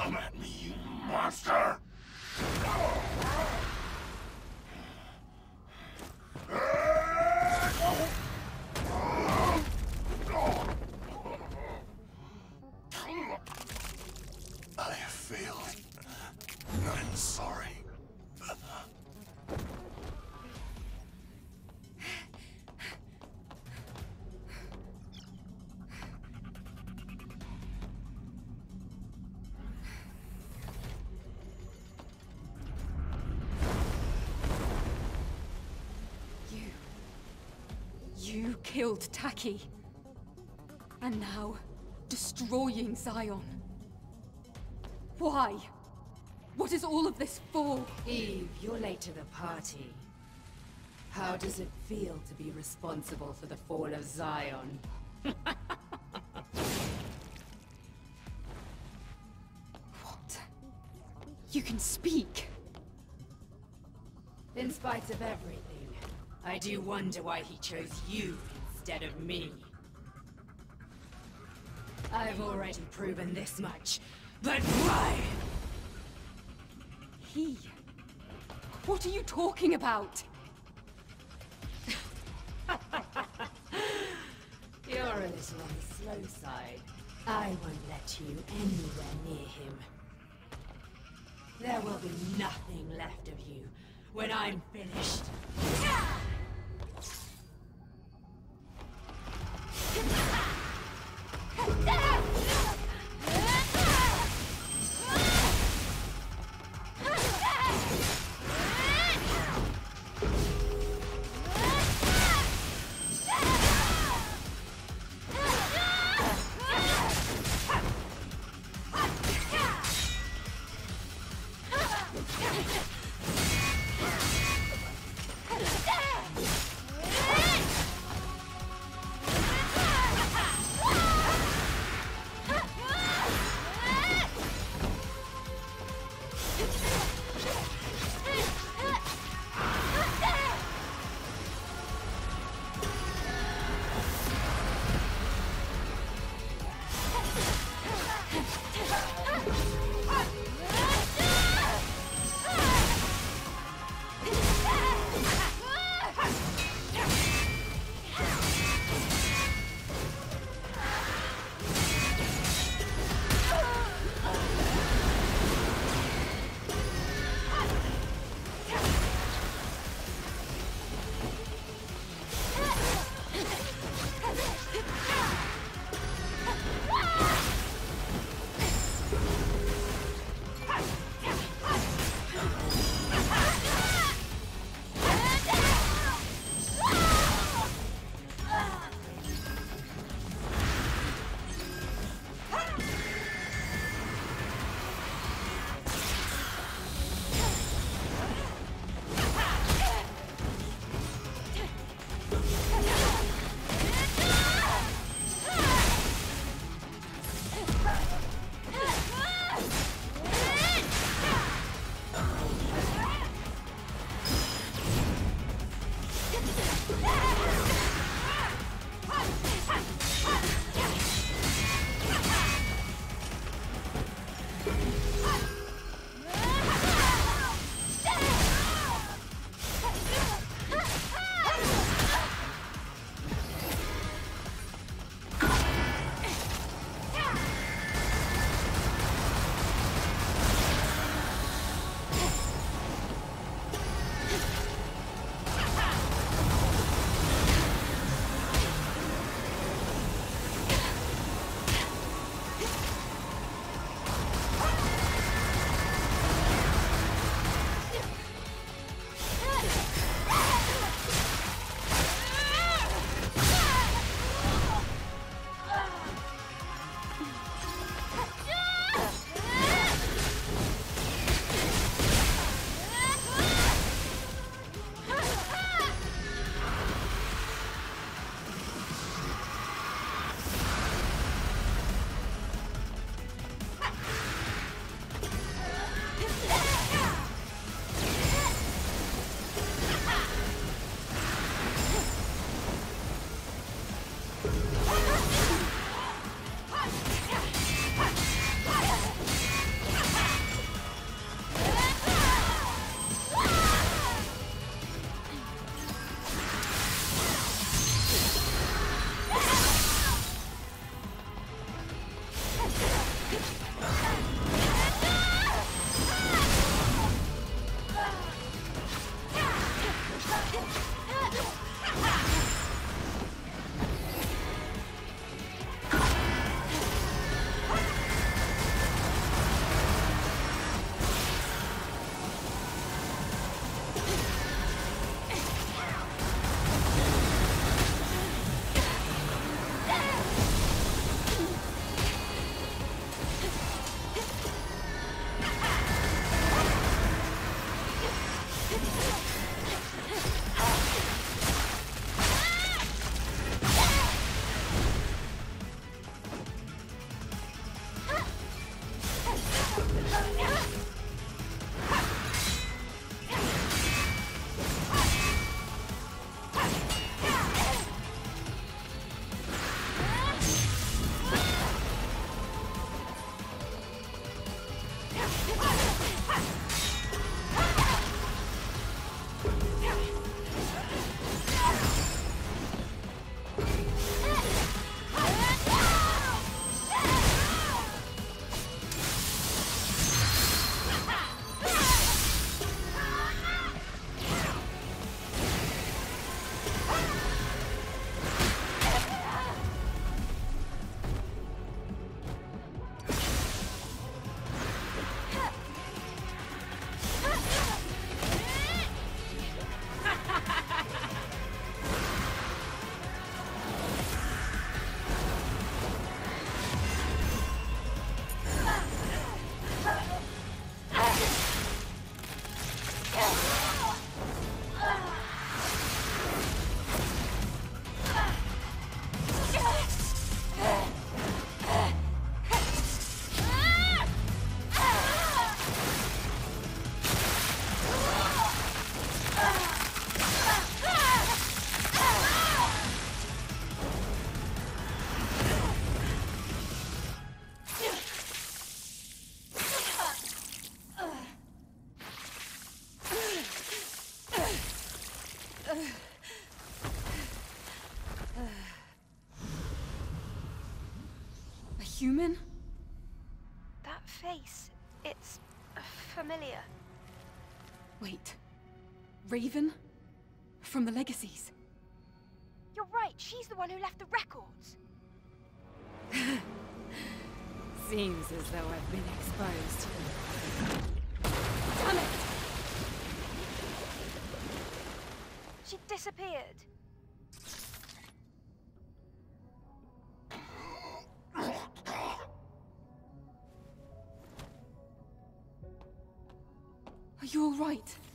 Come at me, you monster! I have failed. I'm sorry. You killed Taki. And now, destroying Zion. Why? What is all of this for? Eve, you're late to the party. How does it feel to be responsible for the fall of Zion? What? You can speak. In spite of everything, I do wonder why he chose you instead of me. I've already proven this much, but why? He? What are you talking about? You're a little on the slow side. I won't let you anywhere near him. There will be nothing left of you when I'm finished. human? That face, it's familiar. Wait. Raven? From the Legacies. You're right, she's the one who left the records. Seems as though I've been exposed. Damn it! She disappeared. Are you all right?